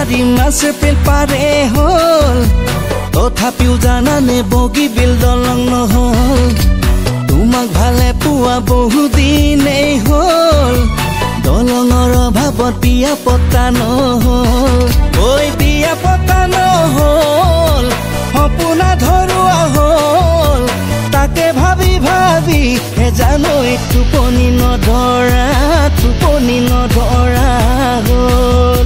ফেব্ৰুৱাৰী March April পাৰে হ'ল তথাপিও জানানে বগীবিল দলং নহ'ল তোমাক ভালে পোৱা বহুদিনেই হ'ল দলঙৰ অভাৱত বিয়া পতা নহ'ল ঐ বিয়া পতা নহ'ল সপোনা ধৰুৱা হ'ল তাকে ভাবি ভাবি জানো টোপনি নধৰা হ'ল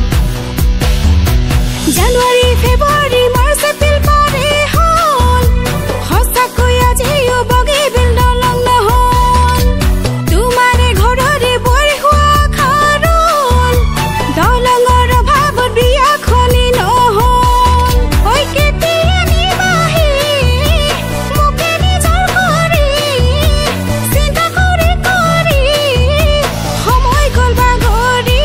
জানুৱাৰী ফেব্ৰুৱাৰী মাৰ্চ এপ্ৰিল পাৰে হ'ল সঁচাকৈ আজিও বগীবিল দলং নহ'ল তোমাৰে ঘৰৰে বৰ হোৱা খাৰল দলঙৰ অভাৱত বিয়াখনি নহ'ল ঐ কেতিয়া নিবাহি মোকে নিজৰ কৰি চিন্তা কৰি সময় গ'ল বাগৰি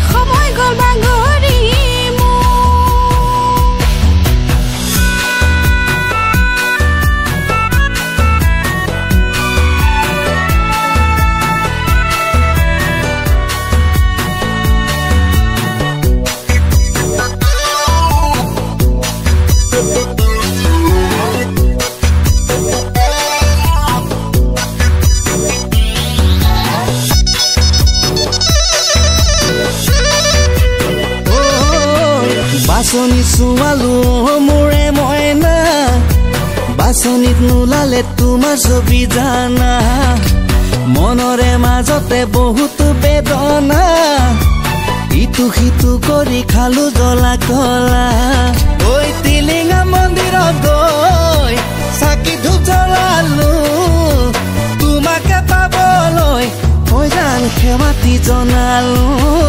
বাছনি চোৱালো মোৰে মইনা বাছনিত নোলালে তোমাৰ ছবি জানা মনৰে মাজতে বহুত বেদনা ইটো সিটো কৰি খালো জ্বলা কলা ঐ টিলিঙা মন্দিৰত গৈ চাকি ধূপ জ্বলালো তোমাকে পাবলৈ ঐ জান সেৱাতি জনালো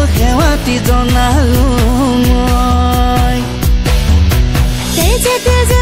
মই তেজে তেজে